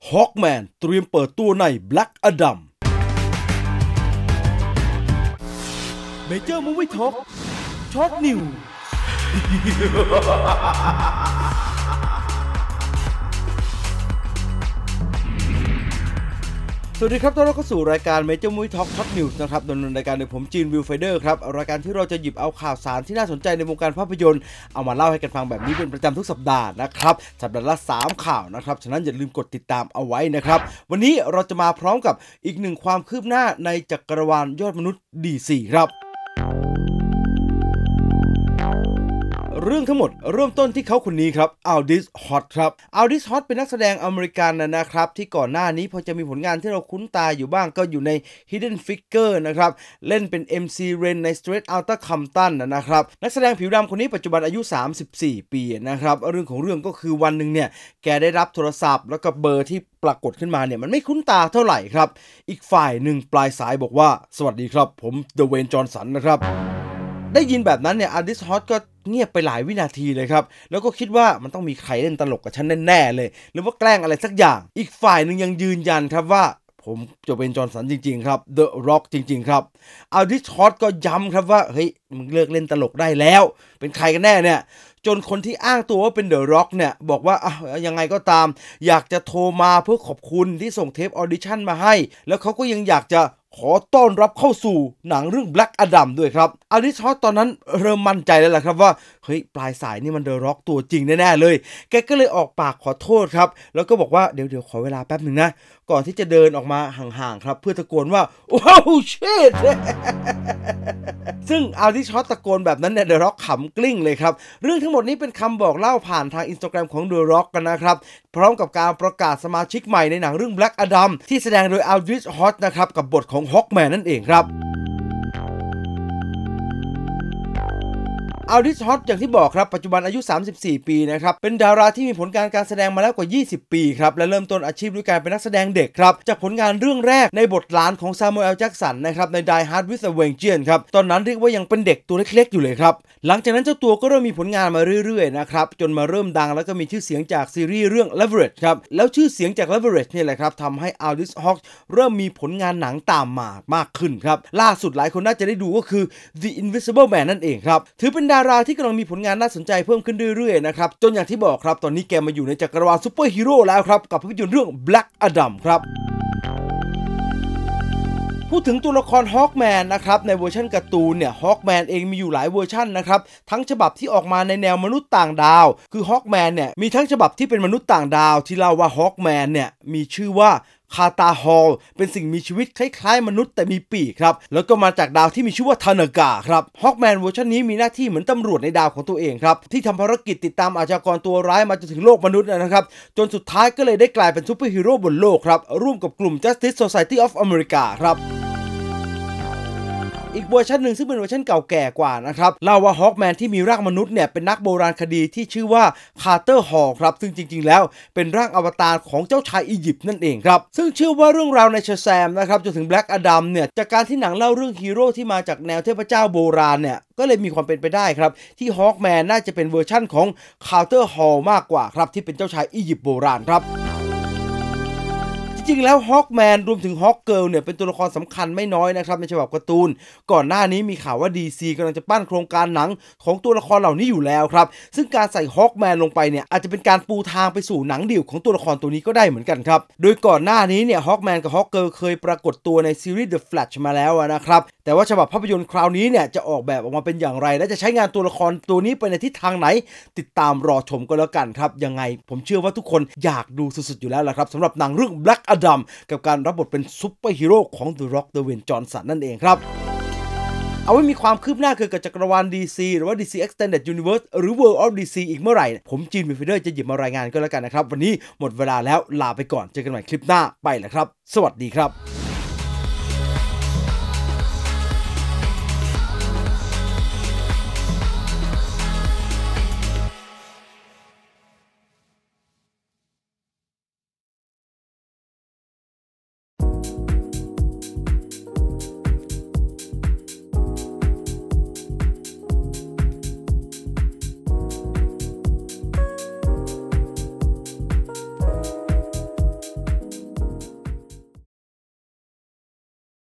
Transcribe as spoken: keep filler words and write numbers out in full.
Hawkman เตรียมเปิดตัวใน Black Adam Major Movie Talk Short Newsสวัสดีครับต้อนรับเข้าสู่รายการ Major Movie Talk Short News นะครับดำเนินรายการโดยผมจีนวิลไฟเดอร์ครับรายการที่เราจะหยิบเอาข่าวสารที่น่าสนใจในวงการภาพยนตร์เอามาเล่าให้กันฟังแบบนี้เป็นประจำทุกสัปดาห์นะครับสัปดาห์ละสามข่าวนะครับฉะนั้นอย่าลืมกดติดตามเอาไว้นะครับวันนี้เราจะมาพร้อมกับอีกหนึ่งความคืบหน้าในจักรวาลยอดมนุษย์ ดี ซี ครับเรื่องทั้งหมดเริ่มต้นที่เขาคนนี้ครับอัลดิสฮอตครับอัลดิสฮอตเป็นนักแสดงอเมริกันนะครับที่ก่อนหน้านี้พอจะมีผลงานที่เราคุ้นตาอยู่บ้างก็อยู่ใน Hidden Figure นะครับเล่นเป็น เอ็ม ซี Ren ใน Straight Outta Compton นะครับนักแสดงผิวดำคนนี้ปัจจุบันอายุสามสิบสี่ปีนะครับเรื่องของเรื่องก็คือวันหนึ่งเนี่ยแกได้รับโทรศัพท์แล้วก็เบอร์ที่ปรากฏขึ้นมาเนี่ยมันไม่คุ้นตาเท่าไหร่ครับอีกฝ่ายหนึ่งปลายสายบอกว่าสวัสดีครับผมเดเวนจอห์นสันนะครับได้ยินแบบนั้นเนี่ยอัลดิสฮอตก็เงียบไปหลายวินาทีเลยครับแล้วก็คิดว่ามันต้องมีใครเล่นตลกกับฉันแน่ๆเลยหรือว่าแกล้งอะไรสักอย่างอีกฝ่ายหนึ่งยังยืนยันครับว่าผมจะเป็นจอห์นสันจริงๆครับ The Rock จริงๆครับอัลดิสฮอตก็ย้ำครับว่าเฮ้ยมึงเลิกเล่นตลกได้แล้วเป็นใครกันแน่เนี่ยจนคนที่อ้างตัวว่าเป็น The Rock เนี่ยบอกว่าอ่ะยังไงก็ตามอยากจะโทรมาเพื่อขอบคุณที่ส่งเทปออดิชั่นมาให้แล้วเขาก็ยังอยากจะขอต้อนรับเข้าสู่หนังเรื่อง Black Adam ด้วยครับอัลดิสฮอตตอนนั้นเริ่มมั่นใจแล้วล่ะครับว่าเฮ้ยปลายสายนี่มัน The Rock ตัวจริงแน่ๆเลยแกก็เลยออกปากขอโทษครับแล้วก็บอกว่าเดี๋ยวเดี๋ยวขอเวลาแป๊บหนึ่งนะก่อนที่จะเดินออกมาห่างๆครับเพื่อตะโกนว่าว้าวชิตซึ่งอัลดิสฮอตตะโกนแบบนั้นเนี่ย The Rock ขำกลิ้งเลยครับเรื่องทั้งหมดนี้เป็นคำบอกเล่าผ่านทาง Instagram ของ The Rock กันนะครับพร้อมกับการประกาศสมาชิกใหม่ในหนังเรื่อง Black Adam ที่แสดงโดยอัลดิสฮอตนะครับกับบทของ Hawkman นั่นเองครับอัลดิสฮอตอย่างที่บอกครับปัจจุบันอายุสามสิบสี่ปีนะครับเป็นดาราที่มีผลงานการแสดงมาแล้วกว่ายี่สิบปีครับและเริ่มต้นอาชีพด้วยการเป็นนักแสดงเด็กครับจากผลงานเรื่องแรกในบทหลานของซามูเอลแจ็กสันนะครับใน Die Hard with a Vengeance ครับตอนนั้นเรียกว่ายังเป็นเด็กตัวเล็กๆอยู่เลยครับหลังจากนั้นเจ้าตัวก็เริ่มมีผลงานมาเรื่อยๆนะครับจนมาเริ่มดังแล้วก็มีชื่อเสียงจากซีรีส์เรื่อง Leverage ครับแล้วชื่อเสียงจาก Leverage นี่แหละครับทำให้อัลดิสฮอตเริ่มมีผลงานหนังตามมามากขึ้นครับล่าสุดหลายคนน่าจะได้ดูก็คือ The Invisible Man นั่นเองครับถือเป็นดาราที่กำลังมีผลงานน่าสนใจเพิ่มขึ้นเรื่อยๆนะครับจนอย่างที่บอกครับตอนนี้แกมาอยู่ในจักรวาลซูเปอร์ฮีโร่แล้วครับกับภาพยนตร์เรื่อง Black Adam ครับพูดถึงตัวละคร Hawkman นะครับในเวอร์ชันการ์ตูนเนี่ย Hawkman เองมีอยู่หลายเวอร์ชันนะครับทั้งฉบับที่ออกมาในแนวมนุษย์ต่างดาวคือ Hawkman เนี่ยมีทั้งฉบับที่เป็นมนุษย์ต่างดาวที่เล่าว่า Hawkman เนี่ยมีชื่อว่าคาตาฮอลเป็นสิ่งมีชีวิตคล้ายๆมนุษย์แต่มีปีกครับแล้วก็มาจากดาวที่มีชื่อว่าทานากาครับฮอคแมนเวอร์ชันนี้มีหน้าที่เหมือนตำรวจในดาวของตัวเองครับที่ทำภารกิจติดตามอาชญากรตัวร้ายมาจนถึงโลกมนุษย์นะครับจนสุดท้ายก็เลยได้กลายเป็นซูเปอร์ฮีโร่บนโลกครับร่วมกับกลุ่ม Justice Society of America ครับอีกเวอร์ชันหนึ่งซึ่งเป็นเวอร์ชันเก่าแก่กว่านะครับเล่าว่าฮอคแมนที่มีร่างมนุษย์เนี่ยเป็นนักโบราณคดีที่ชื่อว่าคาร์เตอร์ฮอลครับซึ่งจริงๆแล้วเป็นร่างอวตารของเจ้าชายอียิปต์นั่นเองครับซึ่งเชื่อว่าเรื่องราวในชาแซมนะครับจนถึงแบล็กอดัมเนี่ยจากการที่หนังเล่าเรื่องฮีโร่ที่มาจากแนวเทพเจ้าโบราณเนี่ยก็เลยมีความเป็นไปได้ครับที่ฮอคแมนน่าจะเป็นเวอร์ชั่นของคาร์เตอร์ฮอลมากกว่าครับที่เป็นเจ้าชายอียิปต์โบราณครับจริงๆแล้วฮอคแมนรวมถึงฮอคเกิร์ลเนี่ยเป็นตัวละครสำคัญไม่น้อยนะครับในฉบับการ์ตูนก่อนหน้านี้มีข่าวว่า ดี ซี กำลังจะปั้นโครงการหนังของตัวละครเหล่านี้อยู่แล้วครับซึ่งการใส่ฮอคแมนลงไปเนี่ยอาจจะเป็นการปูทางไปสู่หนังเดี่ยวของตัวละครตัวนี้ก็ได้เหมือนกันครับโดยก่อนหน้านี้เนี่ยฮอคแมนกับฮอคเกิร์ลเคยปรากฏตัวในซีรีส์ The Flash มาแล้วนะครับแต่ว่าฉบับภาพยนตร์คราวนี้เนี่ยจะออกแบบออกมาเป็นอย่างไรและจะใช้งานตัวละครตัวนี้ไปในทิศทางไหนติดตามรอชมก็แล้วกันครับยังไงผมเชื่อว่าทุกคนอยากดูสุดๆอยู่แล้วล่ะครับสำหรับหนังเรื่อง Black Adam กับการรับบทเป็นซุปเปอร์ฮีโร่ของ The Rock เดเวนจอห์นสันนั่นเองครับเอาไว้มีความคืบหน้าเกี่ยวกับจักรวาล ดี ซี หรือว่า ดี ซี Extended Universe หรือ World of ดี ซี อีกเมื่อไหร่ผมจีนวิลไฟเดอร์จะหยิบมารายงานก็แล้วกันนะครับวันนี้หมดเวลาแล้วลาไปก่อนเจอกันใหม่คลิปหน้าไปแล้วครับสวัสดีครับ